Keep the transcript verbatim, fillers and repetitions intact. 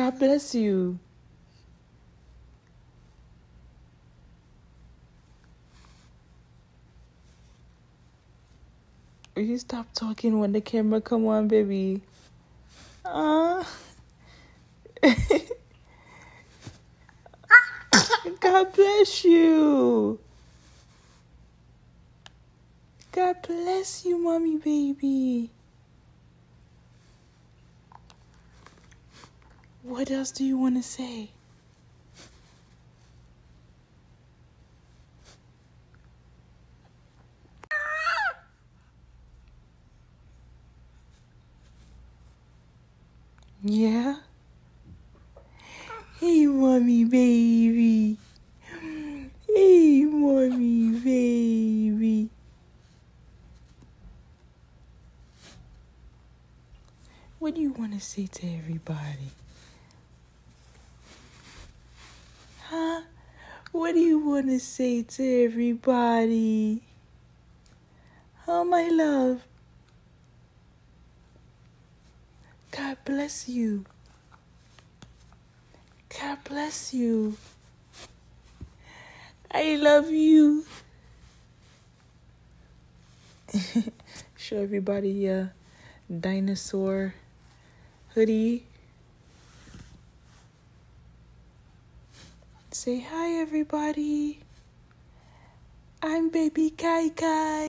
God bless you. Will you stop talking when the camera come on, baby? Uh. God bless you. God bless you, mommy baby. What else do you want to say? Yeah? Hey, mommy baby. Hey, mommy baby. What do you want to say to everybody? Huh? What do you want to say to everybody? Oh, my love. God bless you. God bless you. I love you. Show everybody your dinosaur hoodie. Say hi, everybody. I'm baby Kai Kai.